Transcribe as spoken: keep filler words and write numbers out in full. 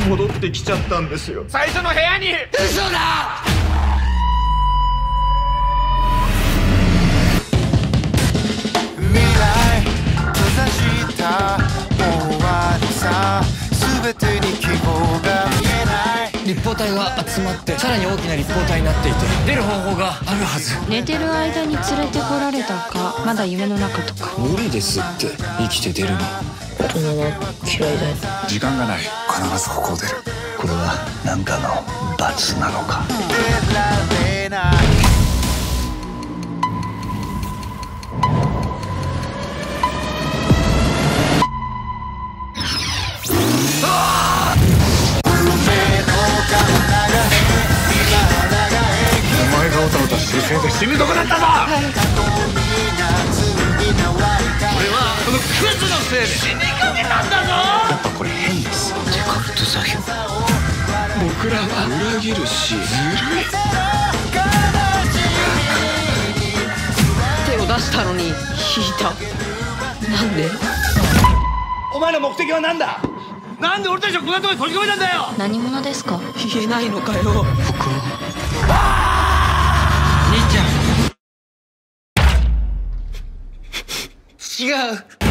戻ってきちゃったんですよ。 最初の部屋に。 嘘だ。 未来閉ざした終わりさ、全てに希望が見えない。 立方体が集まってさらに大きな立方体になっていて、出る方法があるはず。 寝てる間に連れてこられたか、まだ夢の中とか。 無理ですって、生きて出るの。 大人は嫌いだよ。 時間がない。必ずここを出る。 これは何かの罰なのか。 選べない。 お前がおたおたしてるせいで死ぬとこだったぞ。俺はこのクズのせいで死にかけたんだぞ。 やっぱこれ変です。デカルト作業。僕らは裏切るしずるい。 手を出したのに引いた。なんで？ お前の目的は何だ。なんで俺たちをこんなとこに閉じ込めたんだよ。 何者ですか？ 言えないのかよ。僕は兄ちゃん違う。